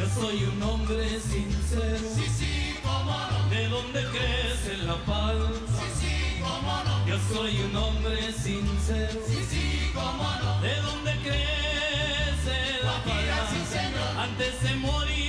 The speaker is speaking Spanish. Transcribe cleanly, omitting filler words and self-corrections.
soy un hombre sincero. Sí, sí, cómo no. ¿De dónde crece la palma? Sí, sí, cómo no. Yo soy un hombre sincero. Sí, sí, cómo no. ¿De dónde crece la Guajira, palma? sí, señor. Antes de morir